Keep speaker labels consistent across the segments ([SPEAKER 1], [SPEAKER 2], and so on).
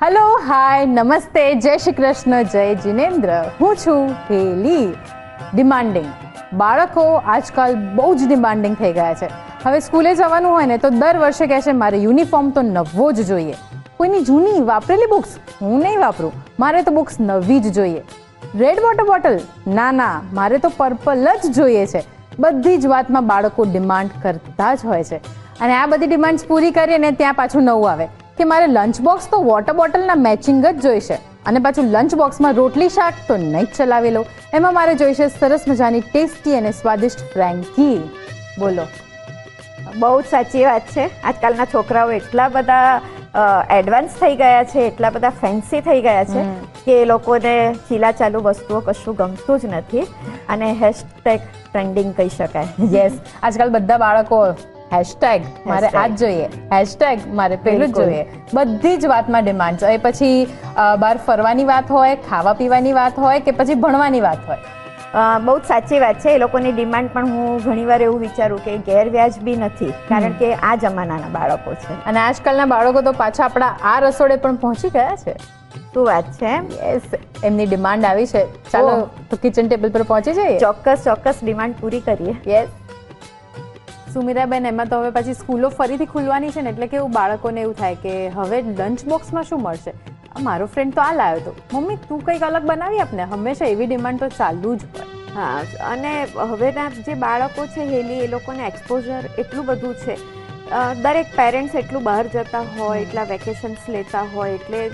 [SPEAKER 1] Hello hi नमस्ते जय श्री कृष्ण जय जिनेन्द्र हूँ छू हेली। ડિમાન્ડિંગ બાળકો આજકાલ બહુ જ ડિમાન્ડિંગ થઈ ગયા છે। હવે સ્કૂલે જવાનું હોય ને તો દર વર્ષે કહે છે મારે યુનિફોર્મ તો નવો જ જોઈએ। કોઈની જૂની વાપરેલી બુક્સ હું નહીં વાપરું, મારે તો બુક્સ નવી જ જોઈએ। રેડ વોટર બોટલ ના ના, મારે તો પર્પલ જ જોઈએ છે। બધી જ વાતમાં બાળકો ડિમાન્ડ કરતા જ હોય છે અને આ બધી ડિમાન્ડ્સ પૂરી કરીને ત્યાં પાછું નવું આવે કે મારે લંચ બોક્સ તો વોટર બોટલના મેચિંગ જ જોઈશે અને પાછું લંચ બોક્સમાં રોટલી શાક તો નહીં જ ચલાવી લઉં, એમાં મારે જોઈશે સરસ મજાની ટેસ્ટી અને સ્વાદિષ્ટ ફ્રેન્કી। બોલો,
[SPEAKER 2] બહુ જ સાચી વાત છે। આજકાલના છોકરાઓ એટલા બધા એડવાન્સ થઈ ગયા છે, એટલા બધા ફેન્સી થઈ ગયા છે કે એ લોકોને ચીલા ચાલુ વસ્તુઓ કશું ગમતું જ નથી અને હેશટેગ ટ્રેન્ડિંગ કહી શકાય।
[SPEAKER 1] યસ, આજકાલ બધા બાળકો હેશટેગ મારે આ જ જોઈએ, હેશટેગ મારે પેલું જ જોઈએ, બધી જ વાતમાં ડિમાન્ડ છે। એ પછી બહાર ફરવાની વાત હોય, ખાવા પીવાની વાત હોય કે પછી ભણવાની વાત હોય,
[SPEAKER 2] બહુ જ સાચી વાત છે। એ લોકોની ડિમાન્ડ પણ હું ઘણીવાર એવું વિચારું કે ગેરવ્યાજબી નથી, કારણ કે આ જમાનાના બાળકો છે
[SPEAKER 1] અને આજકાલના બાળકો તો પાછા આપણા આ રસોડે પણ પહોંચી ગયા છે।
[SPEAKER 2] શું વાત છે?
[SPEAKER 1] યસ, એમની ડિમાન્ડ આવી છે, ચાલો તો કિચન ટેબલ પર પહોંચી જઈએ।
[SPEAKER 2] ચોક્કસ ડિમાન્ડ પૂરી કરીએ।
[SPEAKER 1] યસ સુમીરાબેન, એમાં તો હવે પછી સ્કૂલો ફરીથી ખુલવાની છે ને, એટલે કેવું બાળકોને એવું થાય કે હવે લંચ બોક્સમાં શું મળશે? મારો ફ્રેન્ડ તો આ લાવ્યો હતો, મમ્મી તું કંઈક અલગ બનાવી આપને। હંમેશા એવી ડિમાન્ડ તો ચાલુ જ હોય।
[SPEAKER 2] હા, અને હવેના જે બાળકો છે હેલી, એ લોકોને એક્સપોઝર એટલું બધું છે, દરેક પેરેન્ટ્સ એટલું બહાર જતા હોય, એટલા વેકેશન્સ લેતા હોય, એટલે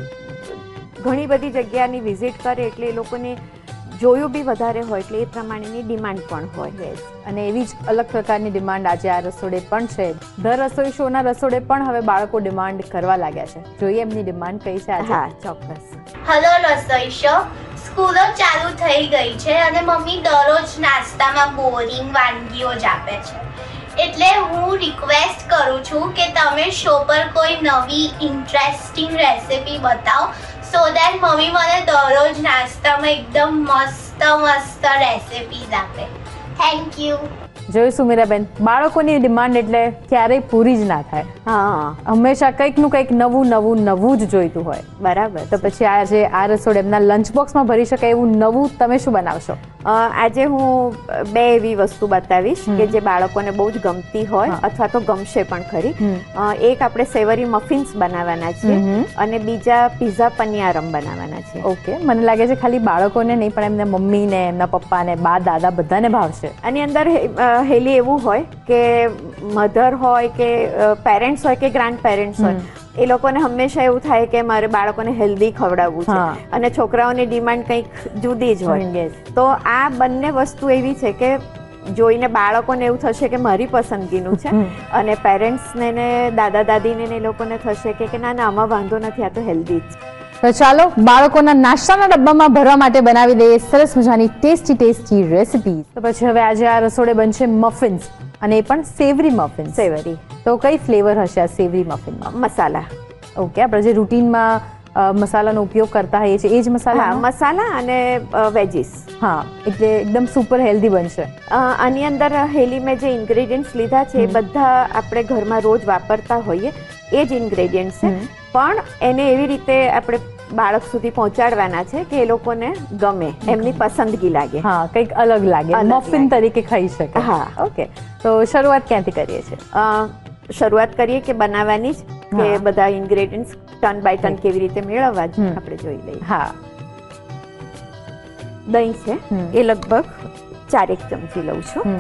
[SPEAKER 2] ઘણી બધી જગ્યાની વિઝિટ કરે, એટલે એ લોકોને જોયું બી વધારે હોય, એટલે એ પ્રમાણેની ડિમાન્ડ પણ હોય।
[SPEAKER 1] અને એવી જ અલગ પ્રકારની ડિમાન્ડ આજે આ રસોડે પણ છે। ધ રસોઈ શોના રસોડે પણ હવે બાળકો ડિમાન્ડ કરવા લાગ્યા છે। જોઈએ એમની ડિમાન્ડ કઈ છે આજે।
[SPEAKER 2] હા, ચોક્કસ।
[SPEAKER 3] હેલો રસોઈ શો, સ્કૂલો ચાલુ થઈ ગઈ છે અને મમ્મી દરરોજ નાસ્તામાં બોરિંગ વાનગીઓ જ આપે છે, એટલે હું રિક્વેસ્ટ કરું છું કે તમે શો પર કોઈ નવી ઇન્ટરેસ્ટિંગ રેસિપી બતાવો, સો દેટ મમ્મી મને દરરોજ નાસ્તામાં એકદમ મસ્ત રેસિપીઝ આપે। Thank you.
[SPEAKER 1] જોયું સુમીરાબેન, બાળકોની ડિમાન્ડ એટલે ક્યારેય પૂરી જ ના થાય।
[SPEAKER 2] હા,
[SPEAKER 1] હંમેશા કંઈકનું કંઈક નવું જ જોઈતું હોય।
[SPEAKER 2] બરાબર।
[SPEAKER 1] તો પછી આજે આ રસોડે એમના લંચ બોક્સમાં ભરી શકાય એવું નવું તમે શું બનાવશો?
[SPEAKER 2] આજે હું બે એવી વસ્તુ બતાવીશ કે જે બાળકોને બહુ જ ગમતી હોય અથવા તો ગમશે પણ ખરી। એક આપણે સેવરી મફિન્સ બનાવવાના છે અને બીજા પિઝા પનિયારમ બનાવવાના છે।
[SPEAKER 1] ઓકે, મને લાગે છે ખાલી બાળકોને નહીં પણ એમના મમ્મીને, એમના પપ્પાને, બા દાદા બધાને ભાવશે।
[SPEAKER 2] આની અંદર હેલી એવું હોય કે મધર હોય કે પેરેન્ટ્સ હોય કે ગ્રાન્ડ પેરેન્ટ્સ હોય, એ લોકોને હંમેશા એવું થાય કે મારે બાળકોને હેલ્ધી ખવડાવવું છે અને છોકરાઓની ડિમાન્ડ કંઈક જુદી જ હોય। તો આ બંને વસ્તુ એવી છે કે જોઈને બાળકોને એવું થશે કે મારી પસંદગીનું છે અને પેરેન્ટ્સને ને દાદા દાદીને એ લોકોને થશે કે ના ના આમાં વાંધો નથી, આ તો હેલ્ધી જ છે।
[SPEAKER 1] તો ચાલો બાળકોના નાસ્તાના ડબ્બામાં ભરવા માટે બનાવી દઈએ સરસ મજાની ટેસ્ટી રેસિપી। તો પછી હવે આજે આ રસોડે બનશે મફિન્સ, અને એ પણ સેવરી મફિન્સ।
[SPEAKER 2] સેવરી
[SPEAKER 1] તો કઈ ફ્લેવર હશે આ સેવરી મફિનમાં?
[SPEAKER 2] મસાલા।
[SPEAKER 1] ઓકે, આપણે જે રૂટીનમાં મસાલાનો ઉપયોગ કરતા હોઈએ છીએ એ જ મસાલા?
[SPEAKER 2] મસાલા અને વેજીસ।
[SPEAKER 1] હા, એટલે એકદમ સુપર હેલ્ધી બનશે।
[SPEAKER 2] આની અંદર હેલી મેં જે ઇન્ગ્રેડિયન્ટ્સ લીધા છે એ બધા આપણે ઘરમાં રોજ વાપરતા હોઈએ એ જ ઇન્ગ્રેડિયન્ટ્સ છે, પણ એને એવી રીતે આપણે બાળક સુધી પહોંચાડવાના છે કે એ લોકોને ગમે, એમની પસંદગી લાગે।
[SPEAKER 1] હા, કંઈક અલગ લાગે, મફિન તરીકે ખાઈ શકે।
[SPEAKER 2] હા,
[SPEAKER 1] ઓકે, તો શરૂઆત ક્યાંથી કરીએ છીએ?
[SPEAKER 2] શરૂઆત કરીએ કે બનાવવાની જ, કે બધા ઇન્ગ્રેડિયન્ટ્સ ટર્ન બાય ટર્ન કેવી રીતે મેળવવા જ આપણે જોઈ લઈએ।
[SPEAKER 1] હા,
[SPEAKER 2] દહીં છે એ લગભગ 4 ચમચી લઉં છું।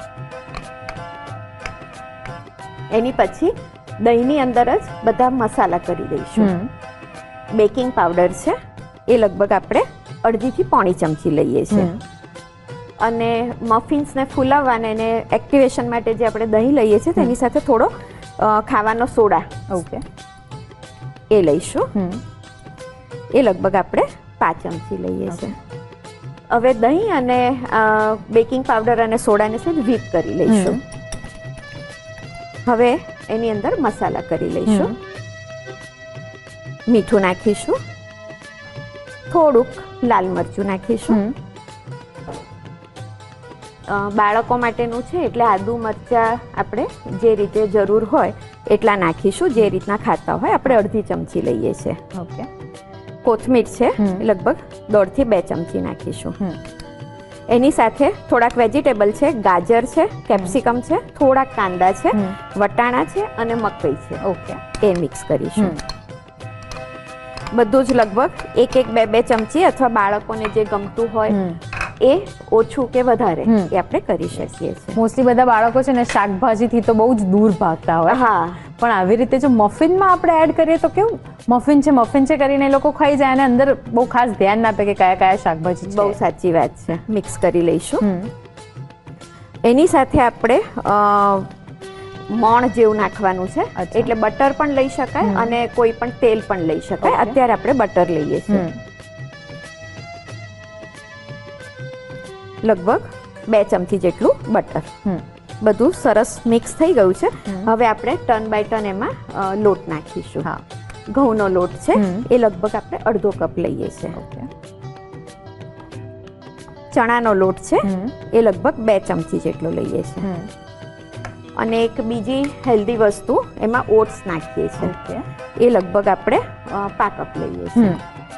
[SPEAKER 2] એની પછી દહીંની અંદર જ બધા મસાલા કરી દઈશું। બેકિંગ પાવડર છે એ લગભગ આપણે 1.5 થી 1.5 ચમચી લઈએ છીએ અને મફિન્સને ફૂલાવવાને એને એક્ટિવેશન માટે જે આપણે દહીં લઈએ છીએ તેની સાથે થોડો ખાવાનો સોડા,
[SPEAKER 1] ઓકે,
[SPEAKER 2] એ લઈશું। એ લગભગ આપણે 5 ચમચી લઈએ છીએ। હવે દહીં અને બેકિંગ પાવડર અને સોડાને છે વ્હીપ કરી લઈશું। હવે એની અંદર મસાલા કરી લઈશું। મીઠું નાખીશું, થોડુંક લાલ મરચું નાખીશું। બાળકો માટેનું છે એટલે આદુ મરચાં આપણે જે રીતે જરૂર હોય એટલા નાખીશું, જે રીતના ખાતા હોય. આપણે અડધી ચમચી લઈએ છીએ.
[SPEAKER 1] ઓકે.
[SPEAKER 2] કોથમીર છે લગભગ 1.5 થી 2 ચમચી નાખીશું. એની સાથે થોડાક વેજીટેબલ છે, ગાજર છે, કેપ્સિકમ છે, થોડાક કાંદા છે, વટાણા છે અને મકઈ છે.
[SPEAKER 1] ઓકે.
[SPEAKER 2] એ મિક્સ કરીશું. બધું જ લગભગ 1-2 ચમચી અથવા બાળકોને જે ગમતું હોય એ ઓછું કે વધારે એ આપણે કરી શકીએ છીએ.
[SPEAKER 1] મોસ્ટલી બધા બાળકો છે ને શાકભાજીથી તો બહુ જ દૂર ભાગતા હોય.
[SPEAKER 2] હા,
[SPEAKER 1] પણ આવી રીતે જો મફિનમાં આપણે એડ કરીએ તો કેવું, મફિન છે કરીને એ લોકો ખાઈ જાય અને અંદર બહુ ખાસ ધ્યાન ના આપે કે કયા કયા શાકભાજી છે.
[SPEAKER 2] બહુ સાચી વાત છે. મિક્સ કરી લઈશું. એની સાથે આપણે મોણ જેવું નાખવાનું છે. એટલે બટર પણ લઈ શકાય અને કોઈ પણ તેલ પણ લઈ શકાય. અત્યારે આપણે બટર લઈએ છીએ. લગભગ 2 ચમચી જેટલું બટર. બધું સરસ મિક્સ થઈ ગયું છે. હવે આપણે ટર્ન બાય ટર્ન એમાં લોટ નાખીશું. ઘઉંનો લોટ છે એ લગભગ આપણે અડધો કપ લઈએ છીએ. ચણાનો લોટ છે એ લગભગ 2 ચમચી જેટલો લઈએ છીએ. અને એક બીજી હેલ્ધી વસ્તુ એમાં ઓટ્સ નાખીએ છીએ. એ લગભગ આપણે 1/2 કપ લઈએ છીએ.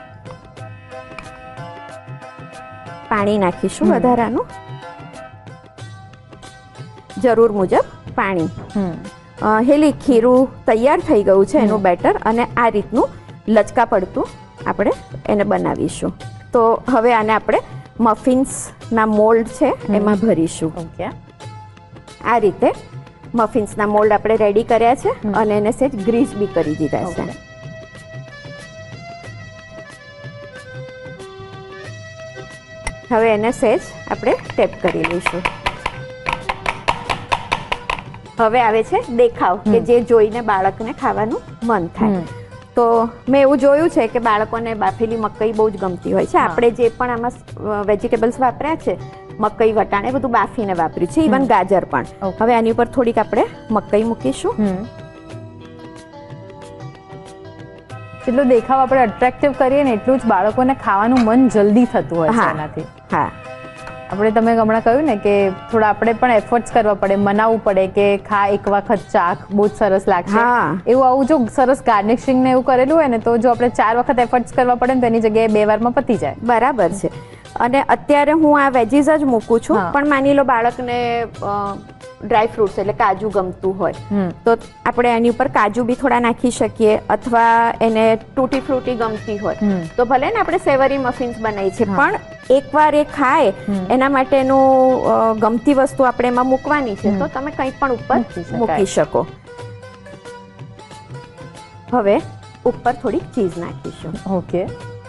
[SPEAKER 2] પાણી નાખીશું વધારાનું, જરૂર મુજબ પાણી. હેલી ખીરું તૈયાર થઈ ગયું છે એનું બેટર, અને આ રીતનું લચકા પડતું આપણે એને બનાવીશું. તો હવે આને આપણે મફિન્સના મોલ્ડ છે એમાં ભરીશું. આ રીતે મફિન્સના મોલ્ડ આપણે રેડી કર્યા છે અને એને સેજ ગ્રીસ બી કરી દીધા છે. હવે એને સેજ આપણે ટેપ કરી લઈશું. હવે આવે છે દેખાવ, કે જે જોઈને બાળકને ખાવાનું મન થાય. તો મેં એવું જોયું છે કે બાળકોને બાફેલી મકઈ બહુ જ ગમતી હોય છે. આપણે જે પણ આમાં વેજીટેબલ્સ વાપર્યા છે, મકઈ, વટાણે, બધું બાફીને વાપર્યું છે, ઇવન ગાજર પણ. હવે આની ઉપર થોડીક આપણે મકઈ મૂકીશું.
[SPEAKER 1] જેટલું દેખાવ આપણે અટ્રેક્ટિવ કરીએ ને એટલું જ બાળકોને ખાવાનું મન જલ્દી થતું હોય છે એનાથી.
[SPEAKER 2] હા,
[SPEAKER 1] આપણે તમે હમણાં કહ્યું ને કે થોડા આપણે પણ એફર્ટ્સ કરવા પડે, મનાવવું પડે કે ખા એક વખત ચાખ, બહુ જ સરસ લાગશે. એવું આવું જો સરસ ગાર્નિશિંગ ને એવું કરેલું હોય ને, તો જો આપણે 4 વખત એફર્ટ્સ કરવા પડે ને તો એની જગ્યાએ 2 વારમાં પતી જાય.
[SPEAKER 2] બરાબર છે. અને અત્યારે હું આ વેજીસ જ મૂકું છું, પણ માની લો બાળકને ડ્રાય ફ્રૂટ્સ એટલે કાજુ ગમતું હોય તો આપણે એની ઉપર કાજુ બી થોડા નાખી શકીએ, અથવા એને તૂટી ફ્રૂટી ગમતી હોય તો ભલે ને આપણે સેવરી મફિન્સ બનાવી છે, પણ એકવાર એ ખાય એના માટેનું ગમતી વસ્તુ આપણે એમાં મૂકવાની છે, તો તમે કંઈ પણ ઉપર મૂકી શકો. હવે ઉપર થોડી ચીઝ નાખીશું.
[SPEAKER 1] ઓકે.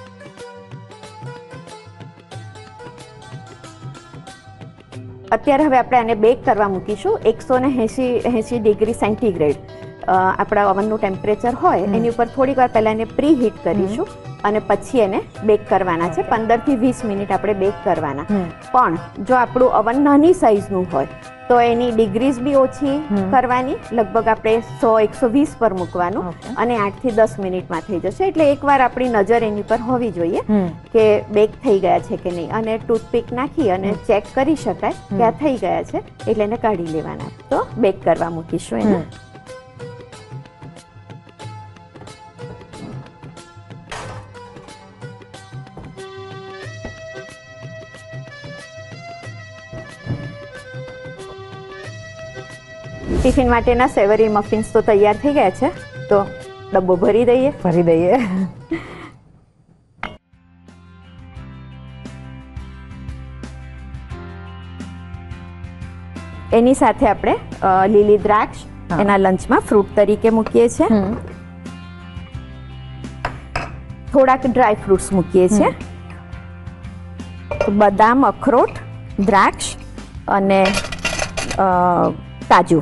[SPEAKER 2] અત્યારે હવે આપણે આને બેક કરવા મૂકીશું 180 ડિગ્રી સેન્ટીગ્રેડ. આપણા ઓવનનું ટેમ્પરેચર હોય એની ઉપર થોડીક વાર પહેલાં એને પ્રી હીટ કરીશું અને પછી એને બેક કરવાના છે. 15 થી 20 મિનિટ આપણે બેક કરવાના. પણ જો આપણું ઓવન નાની સાઇઝનું હોય તો એની ડિગ્રીઝ બી ઓછી કરવાની, લગભગ આપણે 100-120 પર મૂકવાનું, અને 8 થી 10 મિનિટમાં થઈ જશે. એટલે એકવાર આપણી નજર એની પર હોવી જોઈએ કે બેક થઈ ગયા છે કે નહીં, અને ટૂથપીક નાખી અને ચેક કરી શકાય કે આ થઈ ગયા છે, એટલે એને કાઢી લેવાના. તો બેક કરવા મૂકીશું એને. ટિફિન માટેના સેવરી મફિન્સ તો તૈયાર થઈ ગયા છે, તો ડબ્બો ભરી દઈએ. એની સાથે આપણે લીલી દ્રાક્ષ એના લંચમાં ફ્રૂટ તરીકે મૂકીએ છીએ. થોડાક ડ્રાય ફ્રૂટ્સ મૂકીએ છીએ, બદામ, અખરોટ, દ્રાક્ષ અને કાજુ.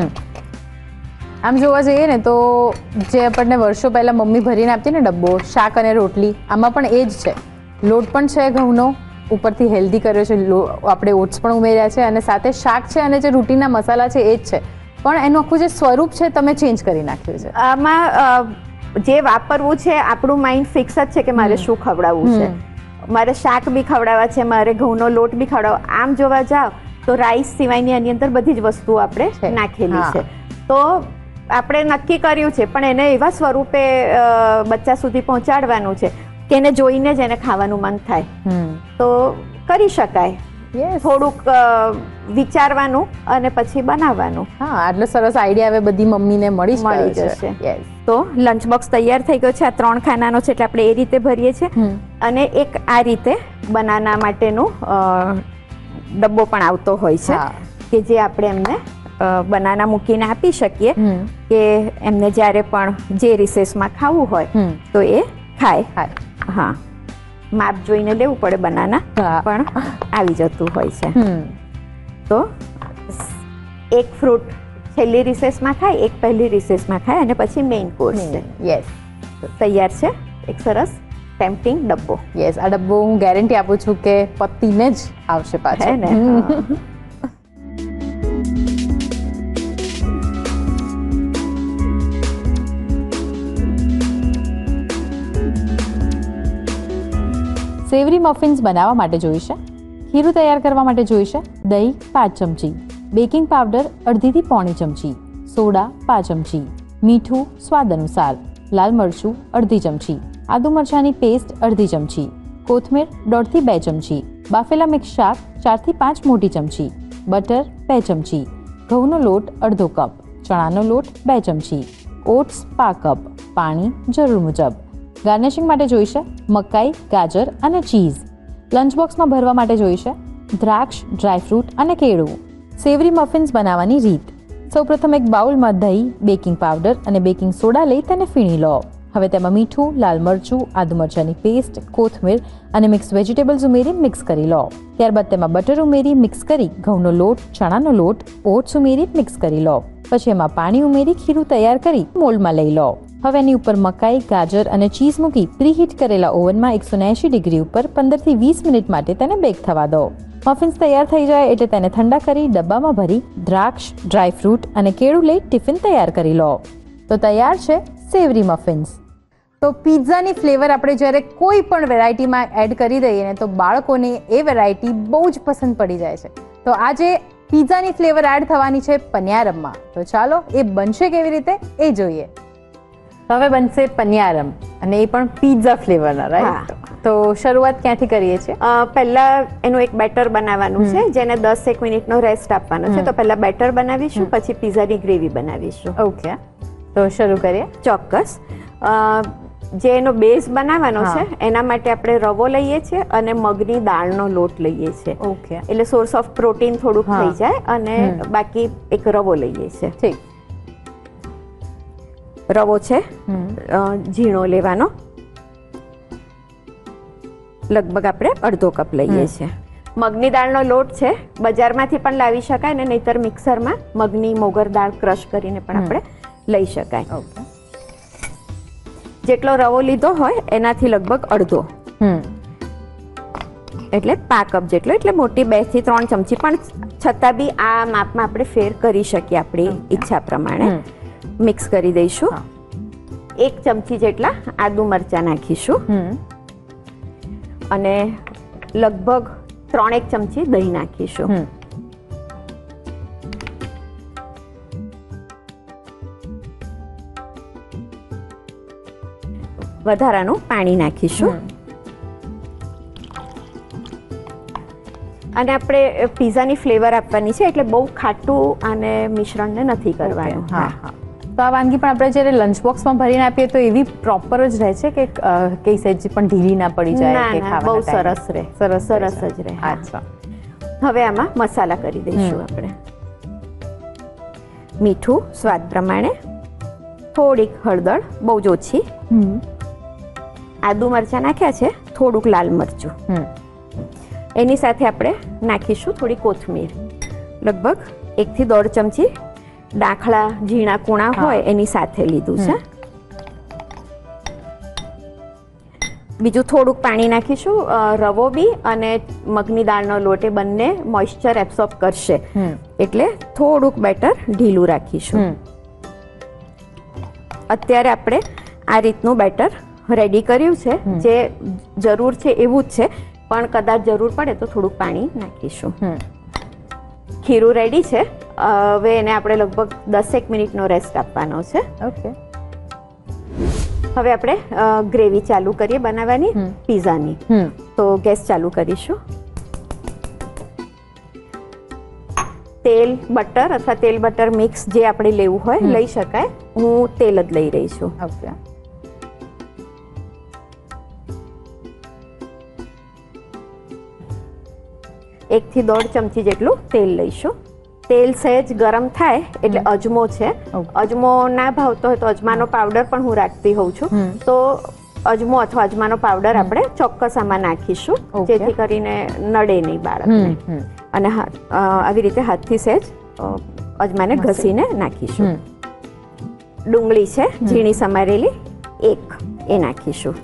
[SPEAKER 1] આમ જોવા જઈએ ને તો જે આપણને વર્ષો પહેલા મમ્મી ભરીને આપતી ને ડબ્બો, શાક અને રોટલી, આમાં પણ એ જ છે. લોટ પણ છે ઘઉંનો, ઉપરથી હેલ્ધી કર્યો છે, આપણે ઓટ્સ પણ ઉમેર્યા છે, અને સાથે શાક છે, અને જે રૂટીનના મસાલા છે એ જ છે. પણ એનું આખું જે સ્વરૂપ છે તમે ચેન્જ કરી નાખ્યું છે.
[SPEAKER 2] આમાં જે વાપરવું છે, આપણું માઇન્ડ ફિક્સ જ છે કે મારે શું ખવડાવવું છે. મારે શાક બી ખવડાવવા છે, મારે ઘઉંનો લોટ બી ખવડાવવા. આમ જોવા જાવ તો રાઈસ સિવાયની આની અંદર બધી જ વસ્તુઓ આપણે નાખેલી છે. તો આપણે નક્કી કર્યું છે પણ એને એવા સ્વરૂપે બચ્ચા સુધી પહોંચાડવાનું છે કે એને જોઈને જ એને ખાવાનું મન થાય, તો કરી શકાય. થોડુંક વિચારવાનું અને પછી બનાવવાનું.
[SPEAKER 1] હા, આટલો સરસ આઈડિયા હવે બધી મમ્મીને મળી
[SPEAKER 2] જશે. તો લંચ બોક્સ તૈયાર થઈ ગયો છે. આ 3 ખાનાનો છે એટલે આપણે એ રીતે ભરીએ છીએ. અને એક આ રીતે બનાના માટેનો ડબ્બો પણ આવતો હોય છે કે જે આપણે એમને બનાના મૂકીને આપી શકીએ કે એમને જ્યારે પણ જે રિસેસમાં ખાવું હોય તો એ ખાય. હા, માપ જોઈને લેવું પડે બનાના, પણ આવી જતું હોય છે. તો એક ફ્રૂટ છેલ્લી રિસેસમાં ખાય, એક પહેલી રિસેસમાં ખાય અને પછી મેઇન કોર્સ છે.
[SPEAKER 1] યસ,
[SPEAKER 2] તૈયાર છે એક સરસ ટેમ્પટિંગ ડબ્બો.
[SPEAKER 1] યસ, આ ડબ્બો હું ગેરંટી આપું છું કે પતિને જ આવશે પાછો ને. સેવરી મફિન્સ બનાવવા માટે જોઈશે ખીરું તૈયાર કરવા માટે જોઈશે દહીં 5 ચમચી, બેકિંગ પાવડર અડધીથી પોણી ચમચી, સોડા 5 ચમચી, મીઠું સ્વાદ અનુસાર, લાલ મરચું અડધી ચમચી, આદુ મરચાંની પેસ્ટ અડધી ચમચી, કોથમીર 1.5 થી 2 ચમચી, બાફેલા મિક્સ શાક 4 થી 5 મોટી ચમચી, બટર 2 ચમચી, ઘઉંનો લોટ અડધો કપ, ચણાનો લોટ 2 ચમચી, ઓટ્સ 1/2 કપ, પાણી જરૂર મુજબ. ગાર્નિશિંગ માટે જોઈશે મકાઈ, ગાજર અને ચીઝ. લંચ બોક્સમાં ભરવા માટે જોઈશે દ્રાક્ષ, ડ્રાયફ્રૂટ અને કેળું. સેવરી મફિન્સ બનાવવાની રીત. સૌપ્રથમ એક બાઉલમાં દહીં, બેકિંગ પાવડર અને બેકિંગ સોડા લઈ તેને ફીણી લો. હવે તેમાં મીઠું, લાલ મરચું, આદુ મરચાંની પેસ્ટ, કોથમીર અને મિક્સ વેજીટેબલ્સ ઉમેરી મિક્સ કરી લો. ત્યારબાદ તેમાં બટર ઉમેરી મિક્સ કરી ઘઉંનો લોટ, ચણાનો લોટ, ઓટ્સ ઉમેરી મિક્સ કરી લો. પછી એમાં પાણી ઉમેરી ખીરું તૈયાર કરી મોલ્ડમાં લઈ લો. હવે એની ઉપર મકાઈ, ગાજર અને ચીઝ મૂકી પ્રીહીટ કરેલા ઓવનમાં 180 ડિગ્રી ઉપર 15 થી 20 મિનિટ માટે તેને બેક થવા દો. મફિન્સ તૈયાર થઈ જાય એટલે તેને ઠંડા કરી ડબ્બામાં ભરી દ્રાક્ષ, ડ્રાયફ્રૂટ અને કેળું લઈ ટિફિન તૈયાર કરી લો. તો તૈયાર છે સેવરી મફિન્સ. તો પિઝાની ફ્લેવર આપણે જ્યારે કોઈ પણ વેરાયટીમાં એડ કરી દઈએ ને તો બાળકોને એ વેરાયટી બહુ જ પસંદ પડી જાય છે. તો આજે પિઝાની ફ્લેવર એડ થવાની છે પન્યારમમાં. તો ચાલો એ બનશે કેવી રીતે એ જોઈએ. હવે બનશે પન્યારમ અને એ પણ પિઝા ફ્લેવરના, રાઈટ? તો શરૂઆત ક્યાંથી કરીએ છીએ?
[SPEAKER 2] પહેલા એનું એક બેટર બનાવવાનું છે જેને 10-1 મિનિટનો રેસ્ટ આપવાનો છે. તો પહેલા બેટર બનાવીશું, પછી પિઝાની ગ્રેવી બનાવીશું.
[SPEAKER 1] ઓકે, તો શરૂ કરીએ.
[SPEAKER 2] ચોક્કસ. જે એનો બેઝ બનાવવાનો છે એના માટે આપણે રવો લઈએ છીએ અને મગની દાળનો લોટ લઈએ છીએ.
[SPEAKER 1] ઓકે,
[SPEAKER 2] એટલે સોર્સ ઓફ પ્રોટીન થોડુંક થઈ જાય. અને બાકી એક રવો લઈએ છીએ.
[SPEAKER 1] ઠીક.
[SPEAKER 2] રવો છે ઝીણો લેવાનો, લગભગ આપણે અડધો કપ લઈએ છીએ. મગની દાળનો લોટ છે બજારમાંથી પણ લાવી શકાય ને નહીતર મિક્સરમાં મગની મોગર દાળ ક્રશ કરીને પણ આપણે લઈ શકાય. જેટલો રવો લીધો હોય એનાથી લગભગ અડધો, એટલે 5 કપ જેટલો, એટલે મોટી 2 થી 3 ચમચી, પણ છતાં બી આ માપમાં આપણે ફેર કરી શકીએ આપણી ઈચ્છા પ્રમાણે. મિક્સ કરી દઈશું. 1 ચમચી જેટલા આદુ મરચાં નાખીશું અને લગભગ 3 ચમચી દહીં નાખીશું. વધારાનું પાણી નાખીશું. અને આપણે પિઝાની ફ્લેવર આપવાની છે એટલે બહુ ખાટું અને મિશ્રણને નથી કરવાનું.
[SPEAKER 1] તો આ વાનગી પણ આપણે જ્યારે લંચ બોક્સમાં ભરીને આપીએ તો એવી પ્રોપર જ રહે છે કે કઈ સહેજ પણ ઢીલી ના પડી જાય કે ખાવા?
[SPEAKER 2] બહુ સરસ રહે. સરસ જ રહે.
[SPEAKER 1] અચ્છા.
[SPEAKER 2] હવે આમાં મસાલા કરી દઈશું આપણે. મીઠું સ્વાદ પ્રમાણે, થોડીક હળદર, બહુ જ ઓછી, આદુ મરચાં નાખ્યા છે, થોડુંક લાલ મરચું. એની સાથે આપણે નાખીશું થોડી કોથમીર, લગભગ 1 થી 1.5 ચમચી. ડાખલા ઝીણા કૂણા હોય એની સાથે લીધું છે. બીજું થોડુંક પાણી નાખીશું. રવો બી અને મગની દાળનો લોટ એ બંને મોઇશ્ચર એબ્સોર્બ કરશે એટલે થોડુંક બેટર ઢીલું રાખીશું. અત્યારે આપણે આ રીતનું બેટર રેડી કર્યું છે. જે જરૂર છે એવું જ છે, પણ કદાચ જરૂર પડે તો થોડુંક પાણી નાખીશું. ખીરું રેડી છે. હવે એને આપણે લગભગ 10 મિનિટનો રેસ્ટ આપવાનો છે.
[SPEAKER 1] ઓકે.
[SPEAKER 2] હવે આપણે ગ્રેવી ચાલુ કરીએ બનાવવાની પીઝાની. તો ગેસ ચાલુ કરીશું. તેલ બટર અથવા તેલ બટર મિક્સ જે આપણે લેવું હોય લઈ શકાય. હું તેલ જ લઈ રહી છું.
[SPEAKER 1] ઓકે.
[SPEAKER 2] એક થી 1.5 ચમચી જેટલું તેલ લઈશું. તેલ સહેજ ગરમ થાય એટલે અજમો છે. અજમો ના ભાવતો હોય તો અજમાનો પાવડર પણ હું રાખતી હોઉં છું. તો અજમો અથવા અજમાનો પાવડર આપણે ચોક્કસ આમાં નાખીશું, જેથી કરીને નડે નહીં બાળકને. અને આવી રીતે હાથથી સહેજ અજમાને ઘસીને નાખીશું. ડુંગળી છે ઝીણી સમારેલી, એ નાખીશું.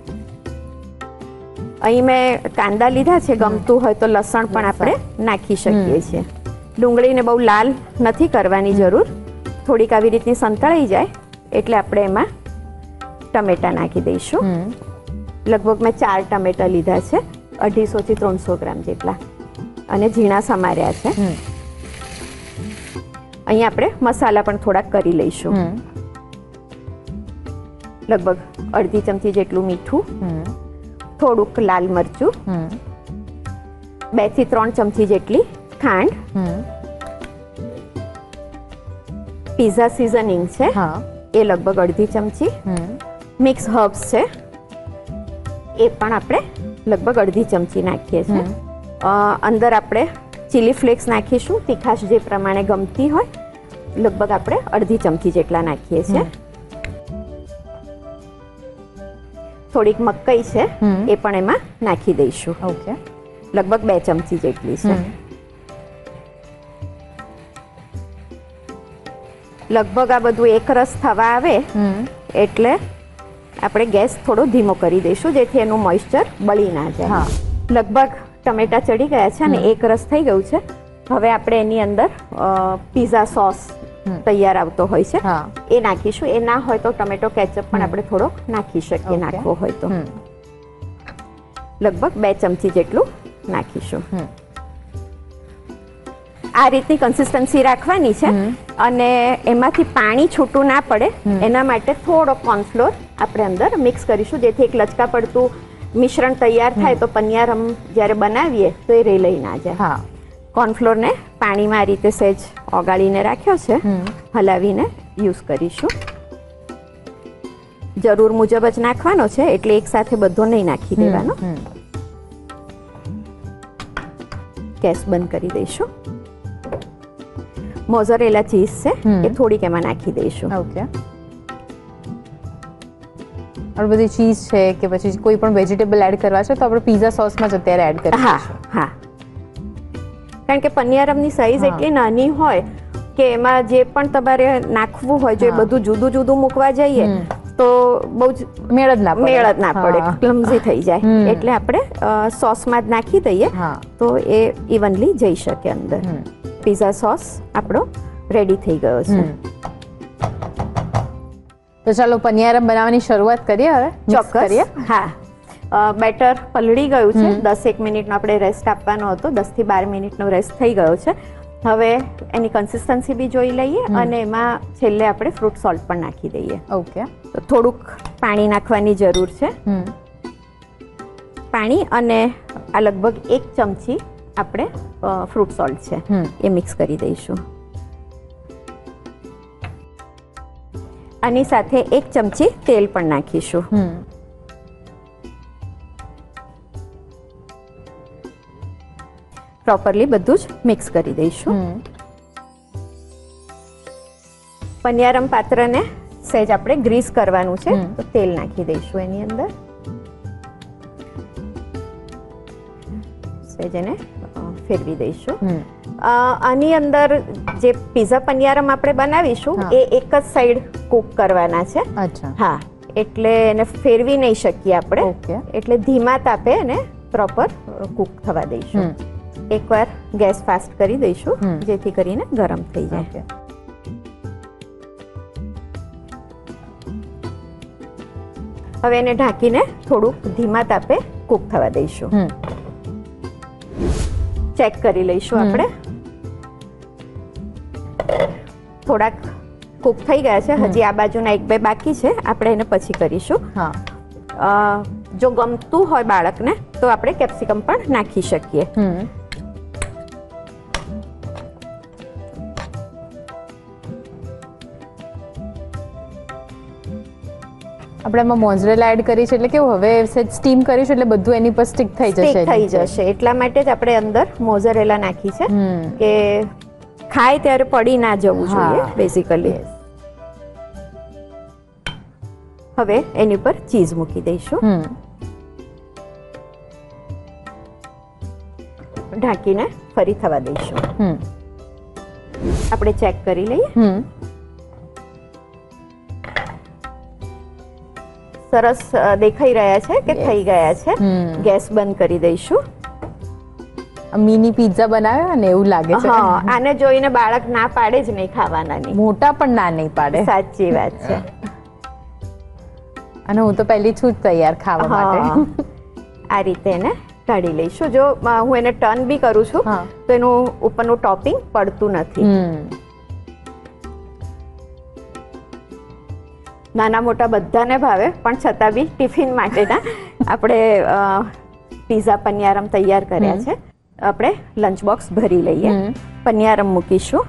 [SPEAKER 2] અહીં મેં કાંદા લીધા છે, ગમતું હોય તો લસણ પણ આપણે નાખી શકીએ છીએ. ડુંગળીને બહુ લાલ નથી કરવાની જરૂર. થોડીક આવી રીતની સંતળાઈ જાય એટલે આપણે એમાં ટમેટા નાખી દઈશું. લગભગ મેં 4 ટમેટા લીધા છે, 250 થી 300 ગ્રામ જેટલા, અને ઝીણા સમાર્યા છે. અહીં આપણે મસાલા પણ થોડાક કરી લઈશું. લગભગ 1/2 ચમચી જેટલું મીઠું, થોડુંક લાલ મરચું, 2 થી 3 ચમચી જેટલી ખાંડ, પીઝા સિઝનિંગ છે એ લગભગ 1/2 ચમચી, મિક્સ હર્બ્સ છે એ પણ આપણે લગભગ 1/2 ચમચી નાખીએ છીએ. અંદર આપણે ચીલી ફ્લેક્સ નાખીશું, તીખાશ જે પ્રમાણે ગમતી હોય. લગભગ આપણે 1/2 ચમચી જેટલા નાખીએ છીએ. થોડીક મકાઈ છે એ પણ એમાં નાખી દઈશું.
[SPEAKER 1] ઓકે.
[SPEAKER 2] લગભગ 2 ચમચી જેટલી છે. લગભગ આ બધું એક રસ થવા આવે એટલે આપણે ગેસ થોડો ધીમો કરી દઈશું, જેથી એનું મોઇસ્ચર બળી ના જાય. લગભગ ટમેટા ચડી ગયા છે અને એક રસ થઈ ગયું છે. હવે આપણે એની અંદર પીઝા સોસ તૈયાર આવતો હોય છે એ નાખીશું. એ ના હોય તો ટમેટો કેચઅપ પણ આપણે થોડો નાખી શકીએ, નાખવો હોય તો. લગભગ 2 ચમચી જેટલું નાખીશું. આ રીતની કન્સિસ્ટન્સી રાખવાની છે અને એમાંથી પાણી છૂટું ના પડે એના માટે થોડો કોર્નફ્લોર આપણે અંદર મિક્સ કરીશું, જેથી એક લચકા પડતું મિશ્રણ તૈયાર થાય તો પનિયારમ જ્યારે બનાવીએ તો એ રેલાઈ ના જાય. કોર્નફ્લોરને પાણીમાં આ રીતે સહેજ ઓગાળીને રાખ્યો છે, હલાવીને યુઝ કરીશું. જરૂર મુજબ જ નાખવાનો છે એટલે એક સાથે બધો નહીં નાખી દેવાનો. ગેસ બંધ કરી દઈશું. મોઝરેલા ચીઝ છે એ થોડીક એમાં નાખી દઈશું.
[SPEAKER 1] ઓકે. और બધી ચીઝ છે કે પછી કોઈ પણ વેજીટેબલ એડ કરવા છે તો આપણે પીઝા સોસમાં જ અત્યારે એડ કરીશું.
[SPEAKER 2] હા, કારણ કે પનિયારમની સાઈઝ એટલી નાની હોય કે એમાં જે પણ તમારે નાખવું હોય, જો એ બધું જુદું જુદું મૂકવા જઈએ તો બહુ જ મેળ જ ના પડે, ક્લમઝી થઈ જાય. એટલે આપણે સોસમાં જ નાખી દઈએ તો એ ઇવનલી જઈ શકે અંદર. પીઝા સોસ આપણો રેડી થઈ ગયો છે.
[SPEAKER 1] તો ચાલો પનિયારમ બનાવવાની શરૂઆત કરીએ હવે.
[SPEAKER 2] ચોક્કસ. હા, બેટર પલળી ગયું છે. 10 મિનિટનો આપણે રેસ્ટ આપવાનો હતો. 10 થી 12 મિનિટનો રેસ્ટ થઈ ગયો છે. હવે એની કન્સિસ્ટન્સી બી જોઈ લઈએ અને એમાં છેલ્લે આપણે ફ્રૂટ સોલ્ટ પણ નાખી દઈએ.
[SPEAKER 1] ઓકે.
[SPEAKER 2] તો થોડુંક પાણી નાખવાની જરૂર છે. પાણી અને આ લગભગ 1 ચમચી આપણે ફ્રૂટ સોલ્ટ છે એ મિક્સ કરી દઈશું. આની સાથે 1 ચમચી તેલ પણ નાખીશું. પ્રોપરલી બધું જ મિક્સ કરી દઈશું. પનિયારમ પાત્રને સહેજ આપણે ગ્રીસ કરવાનું છે તો તેલ નાખી દઈશું એની અંદર. સહેજ એને ફેરવી દઈશું. આની અંદર જે પીઝા પનિયારમ આપણે બનાવીશું એ એક જ સાઈડ કૂક કરવાના છે. હા, એટલે એને ફેરવી નહીં શકીએ આપણે, એટલે ધીમા તાપે એને પ્રોપર કૂક થવા દઈશું. એકવાર ગેસ ફાસ્ટ કરી દઈશું જેથી કરીને ગરમ થઈ જાય. હવે એને ઢાંકીને થોડુંક ધીમા તાપે કૂક થવા દઈશું. ચેક કરી લઈશું આપણે. થોડાક કૂક થઈ ગયા છે, હજી આ બાજુના 1-2 બાકી છે, આપણે એને પછી કરીશું. જો ગમતું હોય બાળકને તો આપણે કેપ્સિકમ પણ નાખી શકીએ.
[SPEAKER 1] આપણે એમાં મોઝરેલા એડ કરી છે એટલે કેવું હવે સ્ટીમ કરીશું એટલે બધું એની પર સ્ટિક થઈ જશે.
[SPEAKER 2] એટલા માટે જ આપણે અંદર મોઝરેલા નાખી છે કે ખાય ત્યારે પડી ના જવું જોઈએ બેઝિકલી. હવે એની પર ચીઝ મૂકી દઈશું, ઢાંકીને ફરી થવા દઈશું. આપણે ચેક કરી લઈએ. સરસ દેખાઈ રહ્યા છે કે થઈ ગયા છે. ગેસ બંધ કરી દઈશું.
[SPEAKER 1] મિની પિઝા બનાવ્યા ને એવું લાગે છે.
[SPEAKER 2] આને જોઈને બાળક ના પાડે જ નહીં ખાવાના.
[SPEAKER 1] મોટા પણ ના નહીં પાડે.
[SPEAKER 2] સાચી વાત છે.
[SPEAKER 1] અને હું તો પહેલી છું જ તૈયાર ખાવા માટે.
[SPEAKER 2] આ રીતે એને કાઢી લઈશું. જો હું એને ટર્ન બી કરું છું તો એનું ઉપરનું ટોપિંગ પડતું નથી. નાના મોટા બધાને ભાવે, પણ છતાં બી ટિફિન માટેના આપણે પીઝા પનિયારમ તૈયાર કર્યા છે. આપણે લંચ બોક્સ ભરી લઈએ. પનિયારમ મૂકીશું.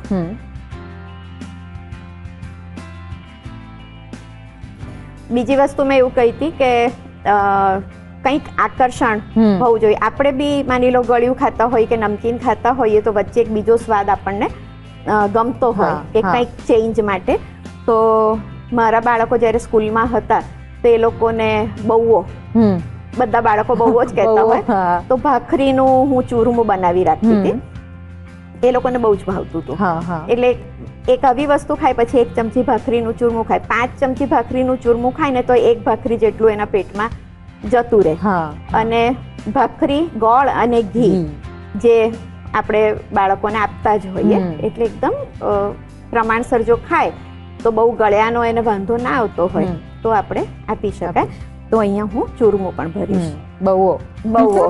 [SPEAKER 2] બીજી વસ્તુ મેં એવું કહી હતી કે કંઈક આકર્ષણ હોવું જોઈએ. આપણે બી માની લો ગળ્યું ખાતા હોય કે નમકીન ખાતા હોઈએ તો વચ્ચે એક બીજો સ્વાદ આપણને ગમતો હોય કે કંઈક ચેન્જ માટે. તો મારા બાળકો જ્યારે સ્કૂલમાં હતા તો એ લોકોને બહુઓ, બધા બાળકો બહુઓ જ કહેતા હોય, તો ભાખરીનું હું ચૂરમું બનાવી રાખતી હતી. એ લોકોને બહુ જ ભાવતું હતું. એટલે એક આવી વસ્તુ ખાય પછી 1 ચમચી ભાખરીનું ચૂરમું ખાય. 5 ચમચી ભાખરીનું ચૂરમું ખાય ને તો 1 ભાખરી જેટલું એના પેટમાં જતું રહે. અને ભાખરી, ગોળ અને ઘી જે આપણે બાળકોને આપતા જ હોઈએ, એટલે એકદમ પ્રમાણસર જો ખાય તો બહુ ગળ્યાનો એને વાંધો ના આવતો હોય તો આપણે આપી શકાય. તો અહીંયા હું ચૂરમું પણ ભરીશ. બહુ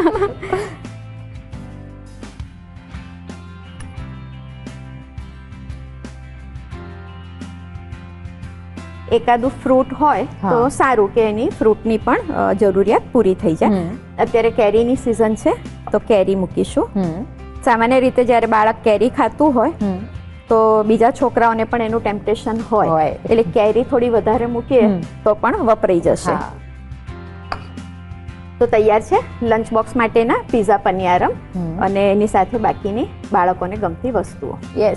[SPEAKER 2] એકાદું ફ્રૂટ હોય તો સારું કે એની ફ્રૂટની પણ જરૂરિયાત પૂરી થઈ જાય. અત્યારે કેરીની સિઝન છે તો કેરી મૂકીશું. સામાન્ય રીતે જ્યારે બાળક કેરી ખાતું હોય તો બીજા છોકરાઓને પણ એનું ટેમ્પટેશન હોય, એટલે કેરી થોડી વધારે મૂકીએ તો પણ વપરાઈ જશે. તો તૈયાર છે લંચ બોક્સ માટેના પીઝા પનિયારમ અને એની સાથે બાકીની બાળકોને ગમતી વસ્તુઓ.
[SPEAKER 1] યસ.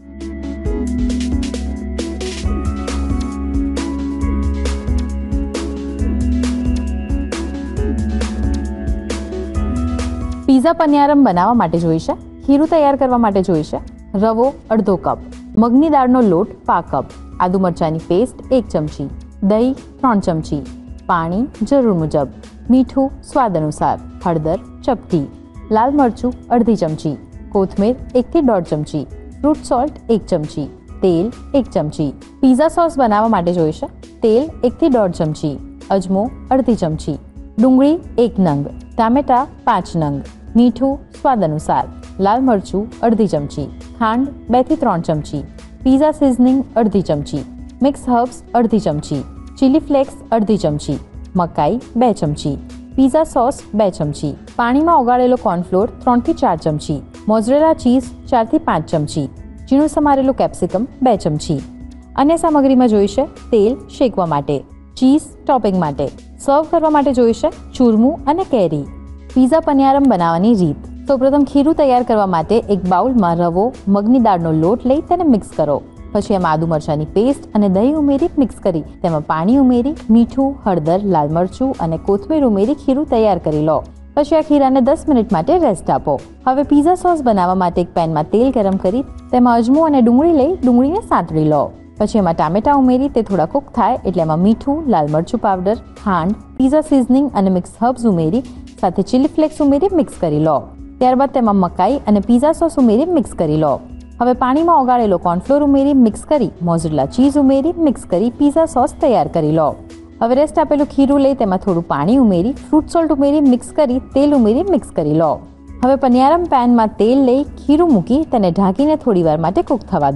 [SPEAKER 1] પીઝા પનિયારમ બનાવવા માટે જોઈશે ખીરું તૈયાર કરવા માટે જોઈશે રવો અડધો કપ, મગની દાળનો લોટ પા કપ, આદુ મરચાંની પેસ્ટ 1 ચમચી, દહીં 3 ચમચી, પાણી જરૂર મુજબ, મીઠું સ્વાદ અનુસાર, હળદર ચપટી, લાલ મરચું અડધી ચમચી, કોથમીર 1 થી 1.5 ચમચી, ફ્રૂટ સોલ્ટ 1 ચમચી, તેલ 1 ચમચી. પીઝા સોસ બનાવવા માટે જોઈશે તેલ 1 થી 1.5 ચમચી, અજમો અડધી ચમચી, ડુંગળી 1 નંગ, ટામેટા 5 નંગ, મીઠું સ્વાદ અનુસાર, લાલ મરચું અડધી ચમચી, ખાંડ 2 થી 3 ચમચી, પીઝા સિઝનિંગ અડધી ચમચી, મિક્સ હર્બ્સ અડધી ચમચી, ચીલી ફ્લેક્સ અડધી ચમચી, મકાઈ 2 ચમચી, પીઝા સોસ 2 ચમચી, પાણીમાં ઓગાળેલો કોર્નફ્લોર 3 થી 4 ચમચી, મોઝરેલા ચીઝ 4 થી 5 ચમચી, ઝીણું સમારેલું કેપ્સિકમ 2 ચમચી. અન્ય સામગ્રીમાં જોઈશે તેલ શેકવા માટે, ચીઝ ટોપિંગ માટે, સર્વ કરવા માટે જોઈશે ચૂરમું અને કેરી. પીઝા પનિયારમ બનાવવાની રીત. સૌપ્રથમ ખીરું તૈયાર કરવા માટે એક બાઉલમાં રવો, મગની દાળનો લોટ લઈ તેને મિક્સ કરો. પછી એમાં આદુ મરચાંની પેસ્ટ અને દહીં ઉમેરી મિક્સ કરી તેમાં પાણી ઉમેરી મીઠું, હળદર, લાલ મરચું અને કોથમીર ઉમેરી ખીરું તૈયાર કરી લો. પછી આ ખીરાને 10 મિનિટ માટે રેસ્ટ આપો. હવે પીઝા સોસ બનાવવા માટે એક પેનમાં તેલ ગરમ કરી તેમાં અજમો અને ડુંગળી લઈ ડુંગળીને સાંતળી લો. પછી એમાં ટામેટા ઉમેરી તે થોડા કૂક થાય એટલે એમાં મીઠું, લાલ મરચું પાવડર, ખાંડ, પીઝા સિઝનિંગ અને મિક્સ હર્બ્સ ઉમેરી સાથે ચીલી ફ્લેક્સ ઉમેરી મિક્સ કરી લો. ત્યારબાદ તેમાં મકાઈ અને પીઝા સોસ ઉમેરી મિક્સ કરી લો. હવે પાણીમાં ઓગાળેલો કોર્નફ્લોર ઉમેરી મિક્સ કરી, મોઝરેલા ચીઝ ઉમેરી મિક્સ કરી પીઝા સોસ તૈયાર કરી લો. હવે રેસ્ટ આપેલું ખીરું લઈ તેમાં થોડું પાણી ઉમેરી, ફ્રૂટ સોલ્ટ ઉમેરી મિક્સ કરી, તેલ ઉમેરી મિક્સ કરી લો. હવે પનિયારમ પેનમાં તેલ લઈ ખીરું મૂકી તેને ઢાંકીને થોડી વાર માટે કૂક થવા દો.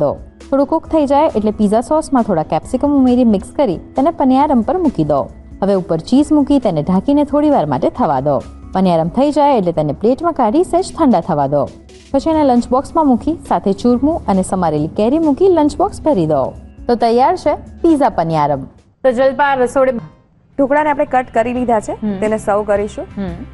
[SPEAKER 1] થોડું કૂક થઈ જાય એટલે પીઝા સોસમાં થોડા કેપ્સિકમ ઉમેરી મિક્સ કરી તેને પનિયારમ પર મૂકી દો. હવે ઉપર ચીઝ મૂકી તેને ઢાંકીને થોડી વાર માટે થવા દો. પનિયારમ થઈ જાય એટલે તેને પ્લેટમાં કાઢી સહેજ ઠંડા થવા દો. પછી એને લંચ બોક્સમાં મૂકી સાથે ચૂરમું અને સમારેલી કેરી મૂકી લંચ બોક્સ ભરી દો. તો તૈયાર છે પીઝા પનિયારમ. તો જલપા રસોડે
[SPEAKER 2] ઢોકળાને આપણે કટ કરી લીધા છે, તેને સર્વ કરીશું.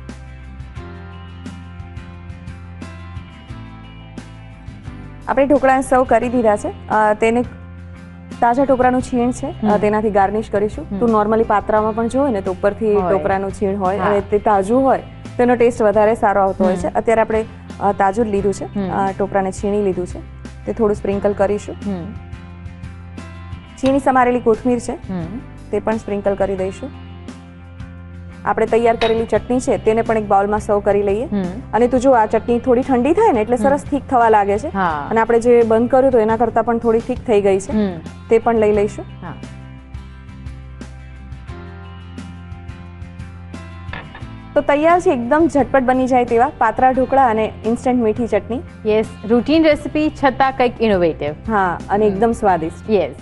[SPEAKER 2] આપણે ઢોકળાને સર્વ કરી દીધા છે. તેને તાજા ટોપરાનું છીણ છે તેનાથી ગાર્નિશ કરીશું. તું નોર્મલી પાત્રામાં પણ જોવે ને તો ઉપરથી ટોપરાનું છીણ હોય અને તે તાજું હોય તેનો ટેસ્ટ વધારે સારો આવતો હોય છે. અત્યારે આપણે તાજું જ લીધું છે, ટોપરાને છીણી લીધું છે, તે થોડું સ્પ્રિંકલ કરીશું. છીણી સમારેલી કોથમીર છે તે પણ સ્પ્રિંકલ કરી દઈશું. આપણે તૈયાર કરેલી ચટણી છે તેને પણ એક બાઉલમાં સર્વ કરી લઈએ. અને તું જો આ ચટણી થોડી ઠંડી થાય ને એટલે સરસ થીક થવા લાગે છે અને આપણે જે બંધ કર્યું તો એના કરતા પણ થોડી થીક થઈ ગઈ છે, તે પણ લઈ લઈશું. તો તૈયાર છે એકદમ ઝટપટ બની જાય તેવા પાતળા ઢોકળા અને ઇન્સ્ટન્ટ મીઠી ચટણી.
[SPEAKER 1] યસ, રૂટીન રેસિપી છતાં કંઈક ઇનોવેટિવ.
[SPEAKER 2] હા, અને એકદમ સ્વાદિષ્ટ.
[SPEAKER 1] યસ.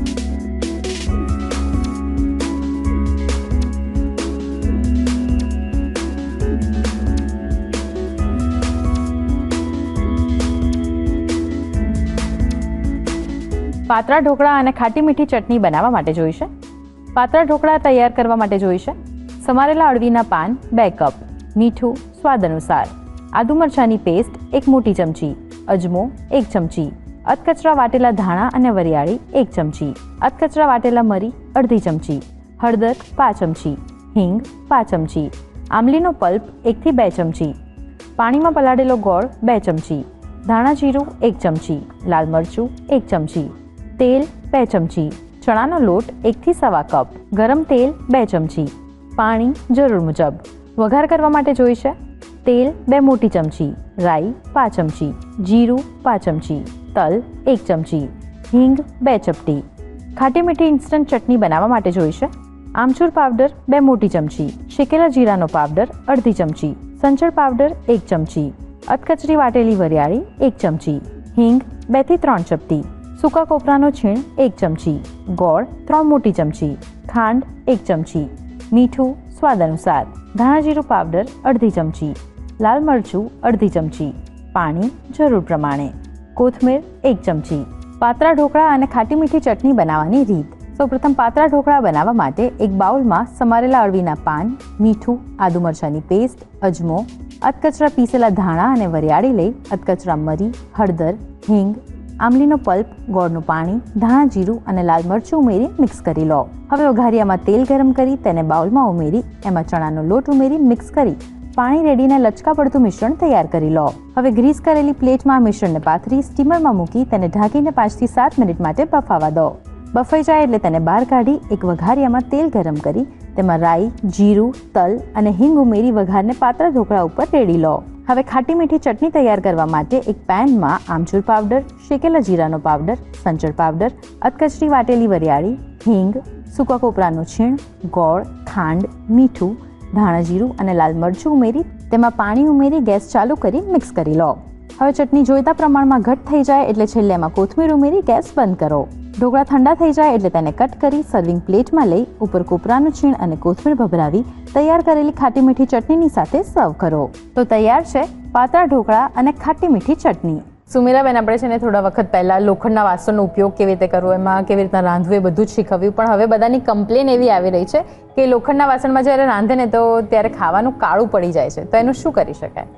[SPEAKER 1] પાતળા ઢોકળા અને ખાટી મીઠી ચટણી બનાવવા માટે જોઈશે. પાતળા ઢોકળા તૈયાર કરવા માટે જોઈશે સમારેલા અળવીના પાન 2 કપ, મીઠું સ્વાદ અનુસાર, આદુ મરચાંની પેસ્ટ 1 મોટી ચમચી, અજમો 1 ચમચી, અધકચરા વાટેલા ધાણા અને વરિયાળી 1 ચમચી, અધકચરા વાટેલા મરી અડધી ચમચી, હળદર 5 ચમચી, હિંગ 5 ચમચી, આમલીનો પલ્પ 1 થી 2 ચમચી, પાણીમાં પલાળેલો ગોળ 2 ચમચી, ધાણા જીરું 1 ચમચી, લાલ મરચું 1 ચમચી, તેલ 2 ચમચી, ચણાનો લોટ 1 થી 1.25 કપ, ગરમ તેલ 2 ચમચી, પાણી જરૂર મુજબ. વઘાર કરવા માટે જોઈશે તેલ 2 મોટી ચમચી, રાઈ 5 ચમચી, જીરું 5 ચમચી, તલ 1 ચમચી, હિંગ 2 ચપટી. ખાટી મીઠી ઇન્સ્ટન્ટ ચટણી બનાવવા માટે જોઈશે આમચૂર પાવડર 2 મોટી ચમચી, શેકેલા જીરાનો પાવડર અડધી ચમચી, સંચળ પાવડર 1 ચમચી, અધકચરી વાટેલી વરિયાળી 1 ચમચી, હિંગ 2 થી 3 ચપટી, સૂકા કોપરાનો છીણ 1 ચમચી, ગોળ 3 મોટી ચમચી, ખાંડ 1 ચમચી, મીઠું સ્વાદ અનુસાર, ધાણા જીરું પાવડર અડધી ચમચી, લાલ મરચું અડધી ચમચી, પાણી જરૂર પ્રમાણે, કોથમીર 1 ચમચી. પાતળા ઢોકળા અને ખાટી મીઠી ચટણી બનાવવાની રીત. સૌપ્રથમ પાતળા ઢોકળા બનાવવા માટે એક બાઉલમાં સમારેલા અળવીના પાન, મીઠું, આદુ મરચાંની પેસ્ટ, અજમો, અધકચરા પીસેલા ધાણા અને વરિયાળી લઈ અધકચરા મરી, હળદર, હિંગ, આમલીનો પલ્પ, ગોળનું પાણી, ધાણા જીરું અને લાલ મરચું ઉમેરી મિક્સ કરી લો. હવે વઘારિયામાં તેલ ગરમ કરી તેને બાઉલમાં ઉમેરી એમાં ચણાનો લોટ ઉમેરી મિક્સ કરી પાણી રેડીને લચકા પડતું મિશ્રણ તૈયાર કરી લો. હવે ગ્રીસ કરેલી પ્લેટમાં મિશ્રણને પાથરી સ્ટીમરમાં મૂકી તેને ઢાંકીને 5 થી 7 મિનિટ માટે બફાવા દો. બફાઈ જાય એટલે તેને બહાર કાઢી એક વઘારિયામાં તેલ ગરમ કરી તેમાં રાઈ, જીરું, તલ અને હિંગ ઉમેરી વઘારને પાતળા ઢોકળા ઉપર રેડી લો. હવે ખાટી મીઠી ચટણી તૈયાર કરવા માટે એક પેનમાં આમચૂર પાવડર, શેકેલા જીરાનો પાવડર, સંચળ પાવડર, અધકચરી વાટેલી વરિયાળી, હિંગ, સૂકા કોપરાનું છીણ, ગોળ, ખાંડ, મીઠું, ધાણા જીરું અને લાલ મરચું ઉમેરી તેમાં પાણી ઉમેરી ગેસ ચાલુ કરી મિક્સ કરી લો. હવે ચટણી જોઈતા પ્રમાણમાં ઘટ થઈ જાય એટલે છેલ્લે એમાં કોથમીર ઉમેરી ગેસ બંધ કરો. ઢોકળા ઠંડા થઈ જાય એટલે તેને કટ કરી સર્વિંગ પ્લેટમાં લઈ ઉપર કોપરાનું છીણ અને કોથમીર ભભરાવી તૈયાર કરેલી ખાટી મીઠી ચટણીની સાથે સર્વ કરો. તો તૈયાર છે પાતળા ઢોકળા અને ખાટી મીઠી ચટણી. સુમીરાબેન, આપણે છે ને થોડા વખત પહેલા લોખંડના વાસણનો ઉપયોગ કેવી રીતે કરવો, એમાં કેવી રીતના રાંધવું એ બધું જ શીખવ્યું, પણ હવે બધાની કમ્પ્લેન એવી આવી રહી છે કે લોખંડના વાસણમાં જ્યારે રાંધે ને તો ત્યારે ખાવાનું કાળું પડી જાય છે, તો એનું શું કરી શકાય?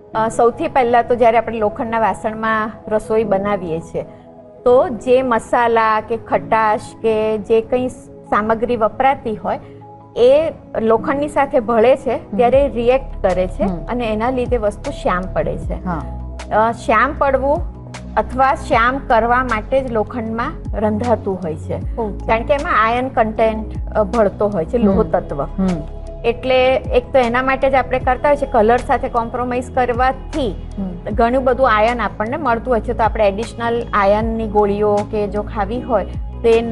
[SPEAKER 2] સૌથી પહેલાં તો જ્યારે આપણે લોખંડના વાસણમાં રસોઈ બનાવીએ છીએ તો જે મસાલા કે ખટાશ કે જે કંઈ સામગ્રી વપરાતી હોય એ લોખંડની સાથે ભળે છે ત્યારે રિએક્ટ કરે છે અને એના લીધે વસ્તુ શ્યામ પડે છે. શ્યામ પડવું અથવા શ્યામ કરવા માટે જ લોખંડમાં રંધાતું હોય છે, કારણ કે એમાં આયર્ન કન્ટેન્ટ ભળતો હોય છે, લોહ તત્વ. એટલે એક તો એના માટે જ આપણે કરતા હોય છે. કલર સાથે કોમ્પ્રોમાઇઝ કરવાથી ઘણું બધું આયર્ન આપણને મળતું હોય છે, તો આપણે એડિશનલ આયર્નની ગોળીઓ કે જો ખાવી હોય તો એ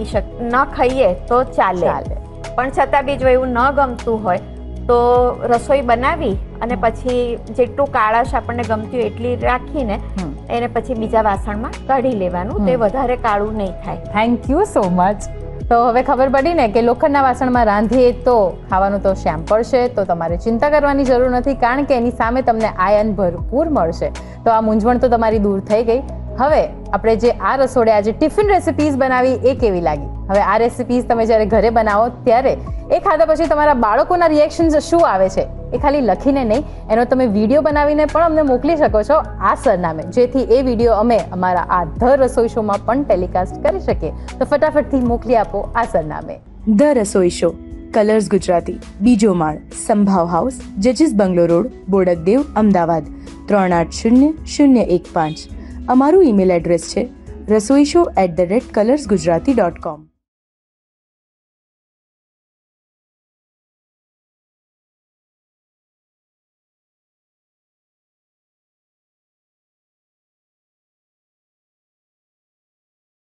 [SPEAKER 2] ન ખાઈએ તો ચાલે. પણ છતાં બી જો એવું ન ગમતું હોય તો રસોઈ બનાવી અને પછી જેટલું કાળાશ આપણને ગમતી હોય એટલી રાખીને એને પછી બીજા વાસણમાં કાઢી લેવાનું, તે વધારે કાળું નહીં થાય.
[SPEAKER 1] Thank you so much. તો હવે ખબર પડી ને કે લોખંડના વાસણમાં રાંધીએ તો ખાવાનું તો શ્યામ પડશે, તો તમારે ચિંતા કરવાની જરૂર નથી, કારણ કે એની સામે તમને આયર્ન ભરપૂર મળશે. તો આ મૂંઝવણ તો તમારી દૂર થઈ ગઈ. હવે આપણે જે આ રસોડે આજે ટિફિન રેસિપીઝ બનાવી એ કેવી લાગી? હવે આ રેસિપીઝ તમે જ્યારે ઘરે બનાવો ત્યારે એ ખાધા પછી તમારા બાળકોના રિએક્શન્સ શું આવે છે એ ખાલી લખીને નહીં, એનો તમે વિડીયો બનાવીને પણ અમને મોકલી શકો છો આ સરનામે, જેથી એ વિડીયો અમે અમારા આ ધ રસોઈ શોમાં પણ ટેલિકાસ્ટ કરી શકીએ. તો ફટાફટથી મોકલી આપો આ સરનામે.
[SPEAKER 4] ધ રસોઈ શો, કલર્સ ગુજરાતી, બીજો માળ, સંભાવ હાઉસ, જજીસ બંગલો રોડ, બોડકદેવ, અમદાવાદ 380015. અમારું ઈમેલ એડ્રેસ છે rasoishow@colorsgujarati.com.